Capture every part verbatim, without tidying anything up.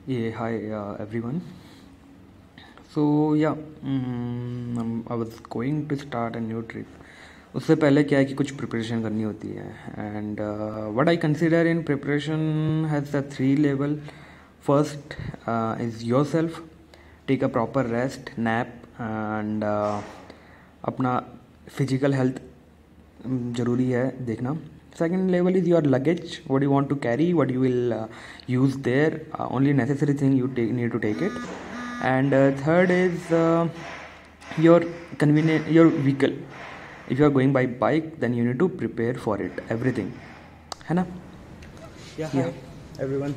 Yeah, hi uh, everyone. So yeah, mm, um, I was going to start a new trip. उससे पहले क्या है कि कुछ प्रिपरेशन करनी होती है and what I consider in preparation has the three level. First is yourself, take a proper rest nap and अपना फिजिकल हेल्थ ज़रूरी है देखना. Second level is your luggage, what you want to carry, what you will uh, use there, uh, only necessary thing you take, need to take it. And uh, third is uh, your convenient your vehicle. If you are going by bike, then you need to prepare for it, everything, है ना? Yeah, hi everyone.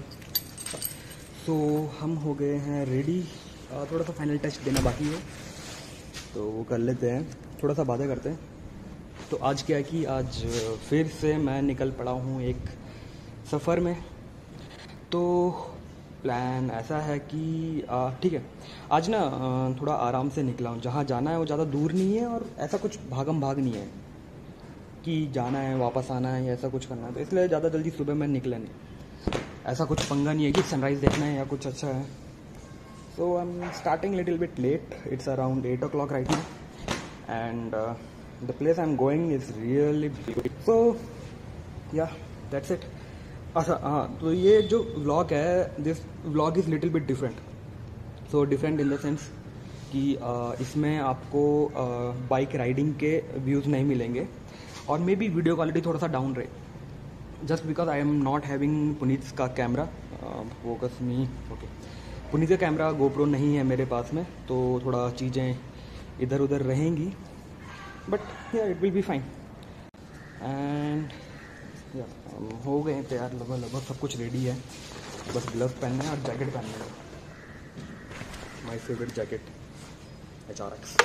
So हम हो गए हैं ready. थोड़ा सा final touch देना बाकी है तो वो कर लेते हैं, थोड़ा सा बातें करते हैं. तो आज क्या है कि आज फिर से मैं निकल पड़ा हूँ एक सफ़र में. तो प्लान ऐसा है कि ठीक है, आज ना थोड़ा आराम से निकला हूँ. जहाँ जाना है वो ज़्यादा दूर नहीं है और ऐसा कुछ भागम भाग नहीं है कि जाना है वापस आना है या ऐसा कुछ करना है, तो इसलिए ज़्यादा जल्दी सुबह मैं निकला नहीं. ऐसा कुछ पंगा नहीं है कि सनराइज़ देखना है या कुछ अच्छा है. So I am starting little bit late. It's around eight o'clock right now and the place I'm going is really big. So yeah, that's it. अच्छा हाँ, तो ये जो व्लॉग है, this vlog is little bit different. So different in the sense कि uh, इसमें आपको bike uh, riding के व्यूज़ नहीं मिलेंगे और मे बी वीडियो क्वालिटी थोड़ा सा डाउन रहे, just because I am not having Puneet का camera. Focus me okay, Puneet का कैमरा गोप्रो नहीं है मेरे पास में, तो थोड़ा चीज़ें इधर उधर रहेंगी. But yeah it will be fine. And yeah हो गए तैयार, लगभग लगभग सब कुछ रेडी है. बस ग्लव्स पहनना है और जैकेट पहनना है. My favourite jacket H R X.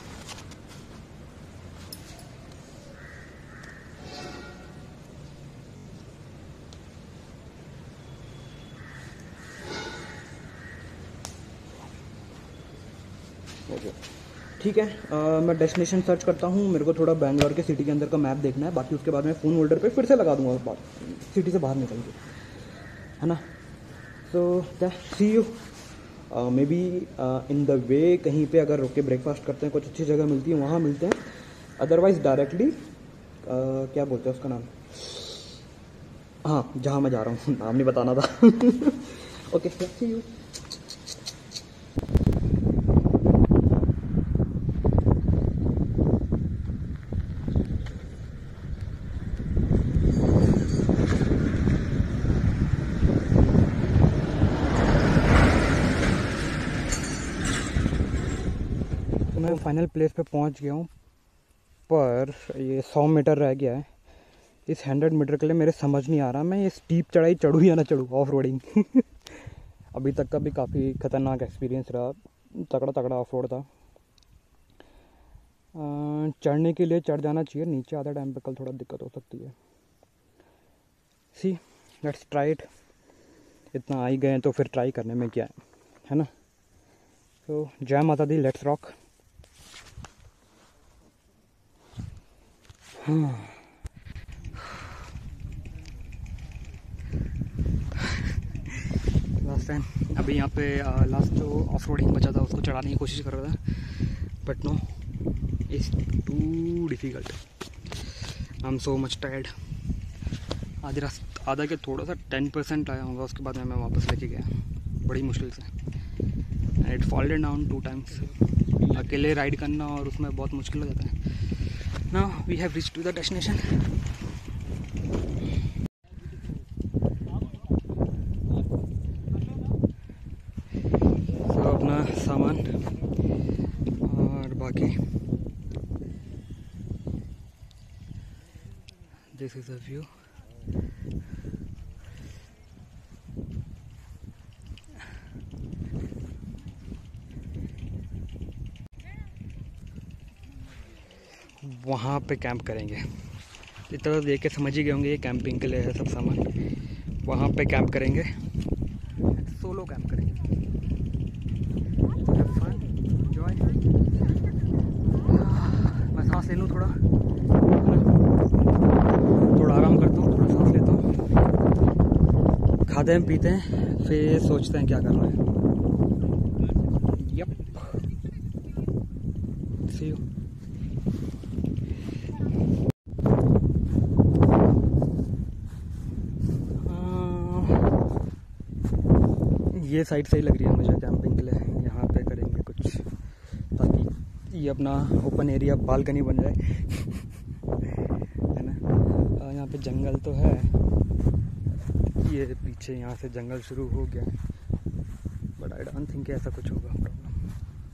ठीक है, uh, मैं डेस्टिनेशन सर्च करता हूँ. मेरे को थोड़ा बैंगलोर के सिटी के अंदर का मैप देखना है, बाकी उसके बाद मैं फ़ोन होल्डर पे फिर से लगा दूंगा बात सिटी से बाहर निकल के, है ना. So see you maybe in the way. कहीं पे अगर रुक के ब्रेकफास्ट करते हैं, कुछ अच्छी जगह मिलती है वहाँ मिलते हैं. अदरवाइज डायरेक्टली uh, क्या बोलते हैं उसका नाम, हाँ जहाँ मैं जा रहा हूँ नाम नहीं बताना था. Okay see you. मैं फाइनल प्लेस पे पहुंच गया हूं, पर ये सौ मीटर रह गया है. इस हंड्रेड मीटर के लिए मेरे समझ नहीं आ रहा मैं ये स्टीप चढ़ाई चढ़ूँ या ना चढ़ूँ ऑफ रोडिंग. अभी तक का भी काफ़ी ख़तरनाक एक्सपीरियंस रहा, तगड़ा तगड़ा ऑफ रोड था. चढ़ने के लिए चढ़ जाना चाहिए, नीचे आधा टाइम पे कल थोड़ा दिक्कत हो सकती है. See let's try it. इतना आ ही गए तो फिर ट्राई करने में क्या है, है ना. तो जय माता दी, लेट्स रॉक. लास्ट टाइम अभी यहाँ पे लास्ट जो ऑफ रोडिंग बचा था उसको चढ़ाने की कोशिश कर रहा था, but no it's too difficult. I am so much tired. आधे रास्ते आधा के थोड़ा सा टेन परसेंट आया होगा, उसके बाद में मैं वापस लेके गया बड़ी मुश्किल से. And it fold down two times. अकेले राइड करना और उसमें बहुत मुश्किल हो जाता है. Now we have reached to the destination. So अपना सामान और बाकी this is the view. वहाँ पे कैंप करेंगे. इतना देख के समझ ही गए होंगे ये कैंपिंग के लिए है सब सामान. वहाँ पे कैंप करेंगे, सोलो कैंप करेंगे. Fun enjoy. मैं सांस ले लूँ थोड़ा, थोड़ा आराम करता हूँ, थोड़ा सांस लेता हूँ. खाते हैं पीते हैं, फिर सोचते हैं क्या करना है। Yup, see you. ये साइड सही लग रही है मुझे कैंपिंग के लिए। यहाँ पे करेंगे कुछ ताकि ये अपना ओपन एरिया बालकनी बन जाए है ना। यहाँ पे जंगल तो है, ये पीछे यहाँ से जंगल शुरू हो गया, बट आई डोंट थिंक ऐसा कुछ होगा प्रॉब्लम।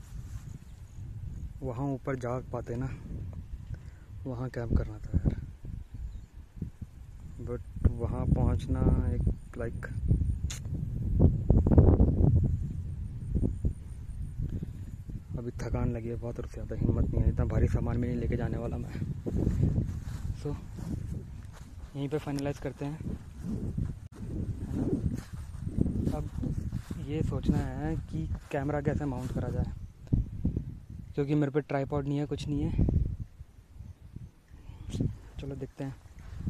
वहाँ ऊपर जा पाते ना, वहाँ कैंप करना था यार, बट वहाँ पहुँचना एक लाइक अभी थकान लगी है बहुत और ज़्यादा हिम्मत नहीं है, इतना भारी सामान में नहीं लेके जाने वाला मैं। सो so, यहीं पे फाइनलाइज करते हैं, है ना। अब ये सोचना है कि कैमरा कैसे माउंट करा जाए, क्योंकि मेरे पे ट्राइपॉड नहीं है, कुछ नहीं है। चलो देखते हैं।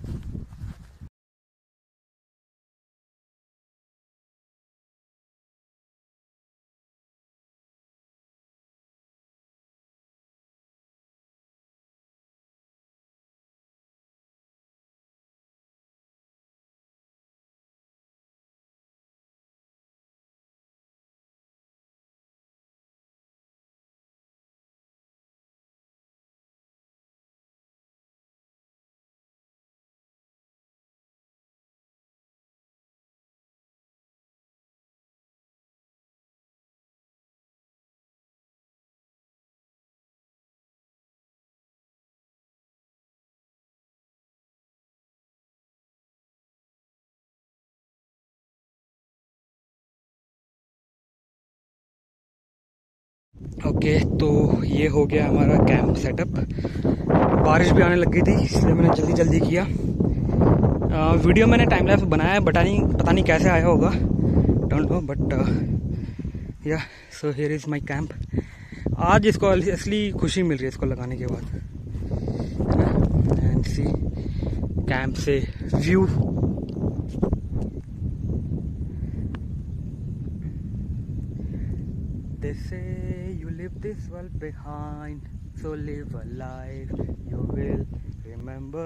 ओके okay, तो ये हो गया हमारा कैंप सेटअप। बारिश भी आने लग गई थी, इसलिए मैंने जल्दी जल्दी किया। आ, वीडियो मैंने टाइम लैप्स बनाया है, पता नहीं पता नहीं कैसे आया होगा, don't know, but yeah so here is my camp. आज इसको असली खुशी मिल रही है इसको लगाने के बाद, है ना। एंड सी कैंप से view, they say you leave this world behind, so live a life you will remember.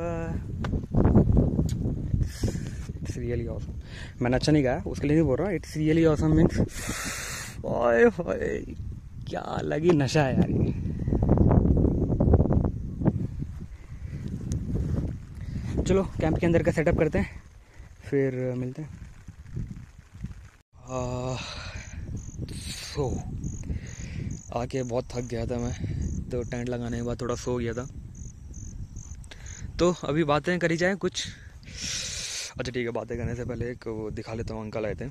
It's, it's really awesome. मैंने अच्छा नहीं गाया, उसके लिए नहीं बोल रहा। It's really awesome means ओए होए क्या लगी नशा है यार ये। चलो कैंप के अंदर का सेटअप करते हैं, फिर मिलते हैं। आ, सो आके बहुत थक गया था मैं, तो टेंट लगाने के बाद थोड़ा सो गया था। तो अभी बातें करी जाए कुछ। अच्छा ठीक है, बातें करने से पहले एक वो दिखा लेता हूँ। अंकल आए थे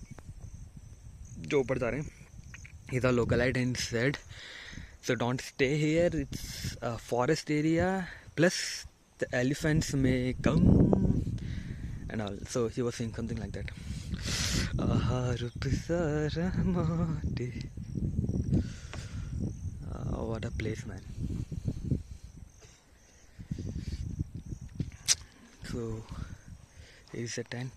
जो ऊपर जा रहे हैं। ही था localite and said so don't stay here, it's a forest area, plus the elephants may come and all. So he was saying something like that. Uh, what a place, man. So here is a tent.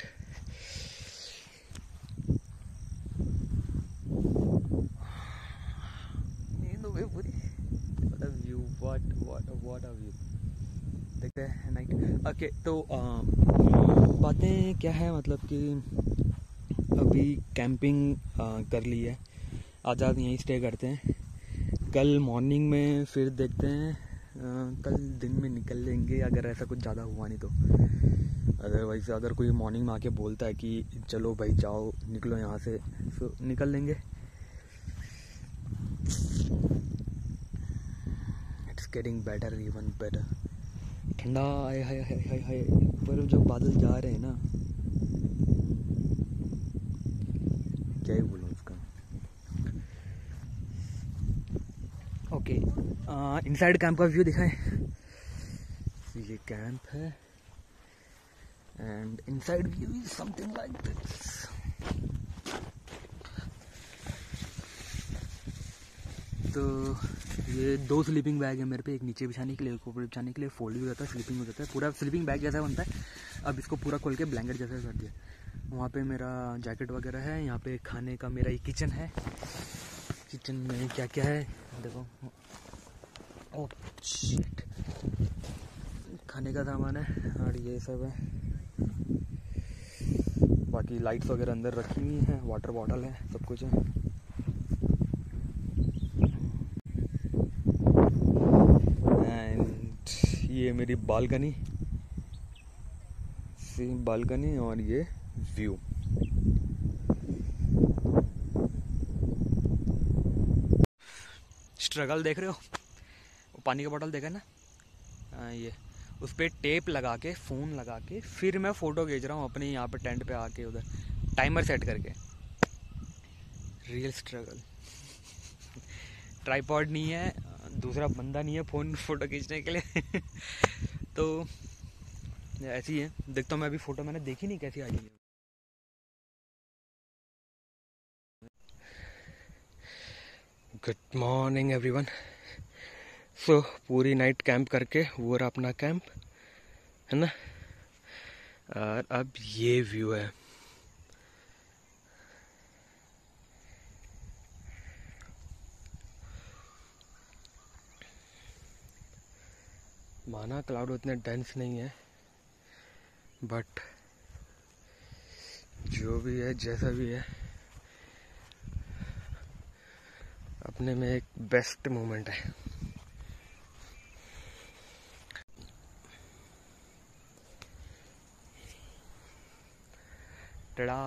What a view, what what what a view. देखते हैं night. Okay तो बातें क्या है, मतलब कि अभी camping कर ली है, आज आज यहीं स्टे करते हैं। कल मॉर्निंग में फिर देखते हैं, आ, कल दिन में निकल लेंगे अगर ऐसा कुछ ज़्यादा हुआ नहीं तो। अदरवाइज अगर कोई मॉर्निंग में आके बोलता है कि चलो भाई जाओ निकलो यहाँ से, तो निकल लेंगे। It's getting better, even better. ठंडा हाय हाय हाय हाय हाय, पर जो बादल जा रहे हैं ना, क्या ही बोलूँ उसका। ओके, इनसाइड कैंप का व्यू दिखाएं। ये कैंप है and inside view is something like this. तो ये दो स्लीपिंग बैग है मेरे पे, एक नीचे बिछाने के लिए, एक ऊपर बिछाने के लिए। फोल्ड भी हो जाता है, स्लीपिंग हो जाता है, पूरा स्लीपिंग बैग जैसा बनता है। अब इसको पूरा खोल के ब्लैंकेट जैसा कर दिया। वहाँ पे मेरा जैकेट वगैरह है। यहाँ पे खाने का मेरा ये किचन है। किचन में क्या क्या है देखो। ओह शिट, खाने का सामान है और ये सब है। बाकी लाइट्स वगैरह अंदर रखी हुई हैं, वाटर बॉटल है, सब कुछ है। एंड ये मेरी बालकनी, सी बालकनी और ये व्यू। स्ट्रगल देख रहे हो, वो पानी का बोतल देखा ना, आ, ये उस पर टेप लगा के, फ़ोन लगा के, फिर मैं फ़ोटो खींच रहा हूँ अपने यहाँ पे टेंट पे आके, उधर टाइमर सेट करके। Real struggle. ट्राइपॉड नहीं है, दूसरा बंदा नहीं है फ़ोन फ़ोटो खींचने के लिए। तो ऐसी ही है। देखता हूँ मैं अभी फ़ोटो मैंने देखी नहीं कैसी आई है। Good morning everyone. सो पूरी नाइट कैंप करके वो रहा अपना कैंप, है ना। और अब ये व्यू है। माना क्लाउड उतने डेंस नहीं है, बट जो भी है जैसा भी है, अपने में एक बेस्ट मोमेंट है। टड़ा।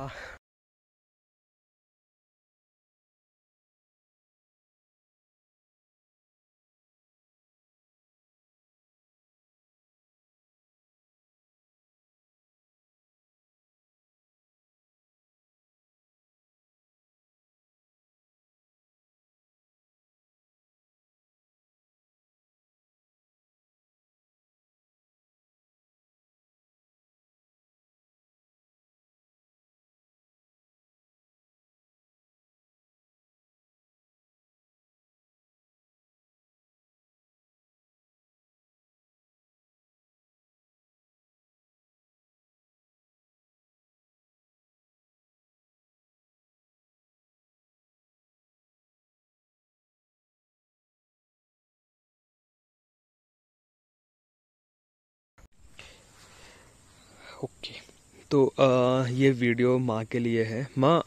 ओके, तो आ, ये वीडियो माँ के लिए है। माँ,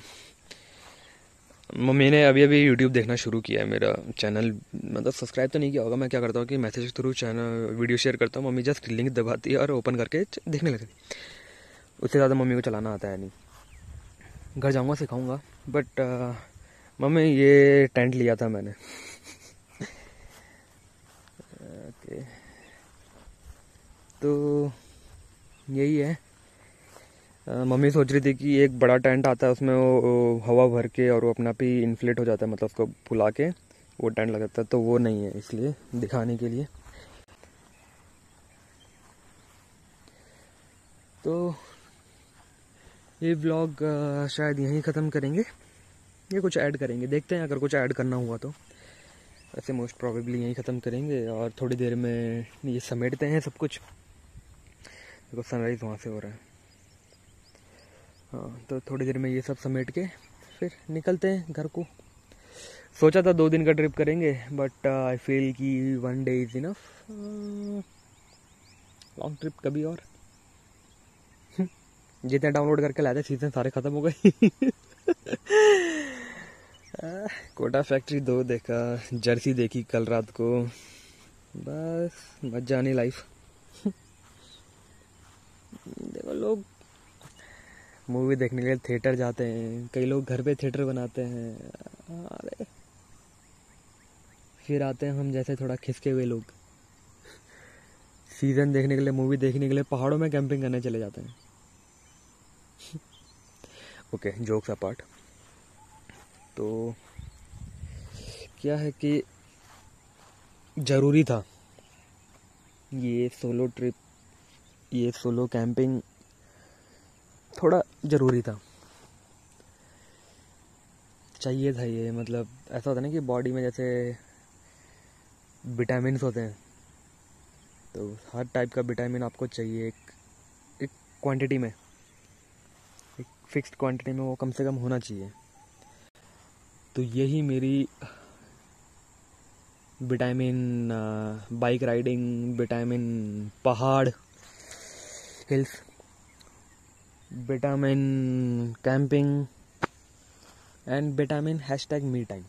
मम्मी ने अभी अभी यूट्यूब देखना शुरू किया है। मेरा चैनल मतलब सब्सक्राइब तो नहीं किया होगा। मैं क्या करता हूँ कि मैसेज के थ्रू चैनल वीडियो शेयर करता हूँ, मम्मी जस्ट लिंक दबाती है और ओपन करके देखने लगती। उससे ज़्यादा मम्मी को चलाना आता है नहीं। घर जाऊँगा सिखाऊँगा। बट मम्मी ये टेंट लिया था मैंने। ओके, तो यही है। मम्मी सोच रही थी कि एक बड़ा टेंट आता है, उसमें वो हवा भर के और वो अपना आप ही इन्फ्लेट हो जाता है, मतलब उसको फुला के वो टेंट लग जाता है। तो वो नहीं है, इसलिए दिखाने के लिए। तो ये व्लॉग शायद यहीं ख़त्म करेंगे, ये कुछ ऐड करेंगे, देखते हैं अगर कुछ ऐड करना हुआ तो। ऐसे मोस्ट प्रोबेबली यहीं ख़त्म करेंगे और थोड़ी देर में ये समेटते हैं सब कुछ। देखो सनराइज़ वहाँ से हो रहा है। हाँ, तो थोड़ी देर में ये सब समेट के फिर निकलते हैं घर को। सोचा था दो दिन का ट्रिप करेंगे, बट आई फील कि one day is enough. Long trip कभी और। जितने डाउनलोड करके लाए थे सीजन सारे ख़त्म हो गए। कोटा फैक्ट्री दो देखा, जर्सी देखी कल रात को, बस मजा आनी लाइफ। देखो लोग मूवी देखने के लिए थिएटर जाते हैं, कई लोग घर पे थिएटर बनाते हैं। अरे फिर आते हैं हम जैसे थोड़ा खिसके हुए लोग, सीजन देखने के लिए, मूवी देखने के लिए पहाड़ों में कैंपिंग करने चले जाते हैं। Okay, jokes apart. तो क्या है कि ज़रूरी था ये सोलो ट्रिप, ये सोलो कैंपिंग थोड़ा ज़रूरी था, चाहिए था ये। मतलब ऐसा होता है ना कि बॉडी में जैसे विटामिन होते हैं, तो हर टाइप का विटामिन आपको चाहिए एक एक क्वांटिटी में। फिक्स्ड क्वांटिटी में वो कम से कम होना चाहिए। तो यही मेरी विटामिन बाइक राइडिंग, विटामिन पहाड़ hills, vitamin camping and vitamin hashtag me time.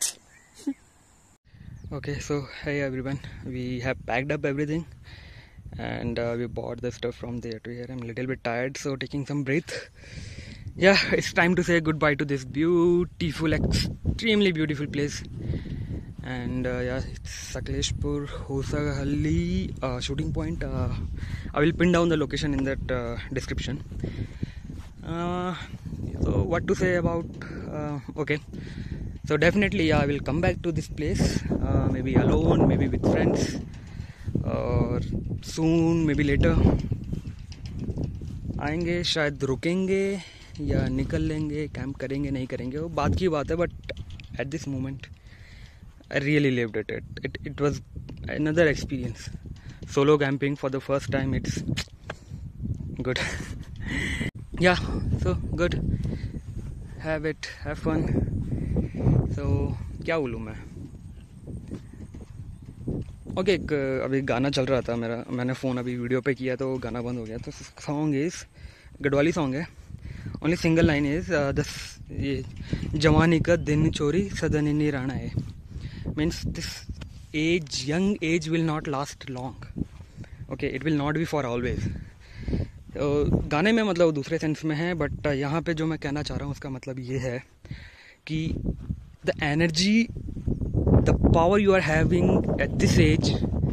Okay, so hey everyone, we have packed up everything and uh, we bought the stuff from there to here. I'm a little bit tired, so taking some breath. Yeah, it's time to say goodbye to this beautiful, extremely beautiful place. And uh, yeah, it's Sakleshpur Hosahalli uh, shooting point. uh, I will pin down the location in that uh, description. uh, so what to say about uh, okay, so definitely yeah, I will come back to this place, uh, maybe alone, maybe with friends, or soon, maybe later. आएंगे, शायद रुकेंगे या निकल लेंगे, camp करेंगे नहीं करेंगे वो बात की बात है, but at this moment I really lived it. It, it. it was another experience. Solo camping for the first time, it's good. Yeah, so good. Have it, have fun. So क्या बोलूँ मैं? ओके, okay, अभी गाना चल रहा था मेरा, मैंने फ़ोन अभी वीडियो पे किया तो गाना बंद हो गया. तो सॉन्ग इज़ गढ़वाली सॉन्ग है. Only single line is this ये जवानी का दिन चोरी सदन राणा है. Means this age, young age will not last long. Okay, it will not be for always. तो गाने में मतलब दूसरे सेंस में है, बट यहाँ पे जो मैं कहना चाह रहा हूँ उसका मतलब ये है कि the energy, the power you are having at this age,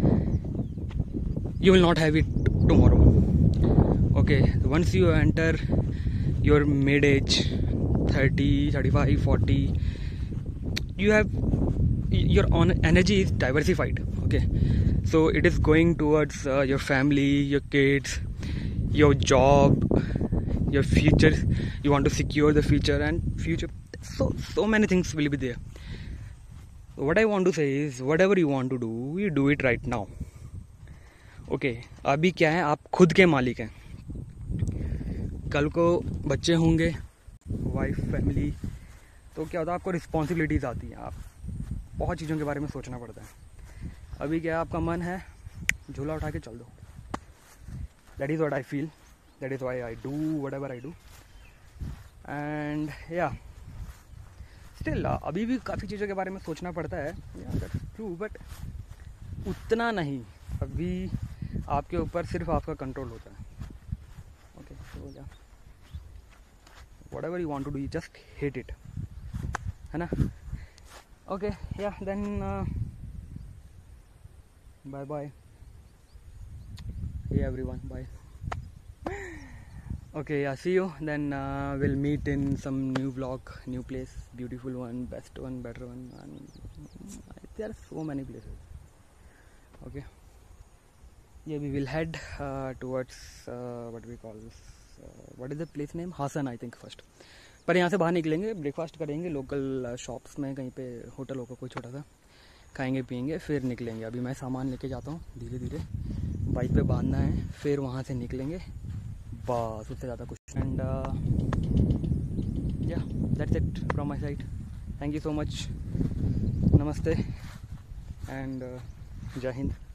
you will not have it tomorrow. Okay, once you enter your mid age, thirty, thirty-five, forty, you have your own energy is diversified. Okay, so it is going towards uh, your family, your kids, your job, your future. You want to secure the future and future, so so many things will be there. What I want to say is, whatever you want to do, you do it right now. Okay, अभी क्या है, आप खुद के मालिक हैं. कल को बच्चे होंगे, वाइफ, फैमिली, तो क्या होता है, आपको रिस्पॉन्सिबिलिटीज़ आती हैं. आप बहुत चीज़ों के बारे में सोचना पड़ता है. अभी क्या आपका मन है, झूला उठा के चल दो. That is what I feel, that is why I do whatever I do. And yeah still अभी भी काफ़ी चीज़ों के बारे में सोचना पड़ता है, दैट्स ट्रू, बट उतना नहीं. अभी आपके ऊपर सिर्फ आपका कंट्रोल होता है. Okay, so yeah whatever you want to do, you just hit it, है ना. Okay, yeah, then uh, bye bye. Hey everyone, bye. Okay, yeah, see you. Then uh, we'll meet in some new vlog, new place, beautiful one, best one, better one, and there are so many places. Okay, yeah, we will head uh, towards uh, what we call this, uh, what is the place name? Hasan, I think first. पर यहाँ से बाहर निकलेंगे, breakfast करेंगे local shops में, कहीं पे hotel होगा कोई छोटा सा, खाएंगे पिएंगे, फिर निकलेंगे. अभी मैं सामान लेके जाता हूँ धीरे धीरे, बाइक पे बांधना है, फिर वहाँ से निकलेंगे, बस उससे ज़्यादा कुछ. And yeah that's it from my side. Thank you so much, नमस्ते एंड जय हिंद.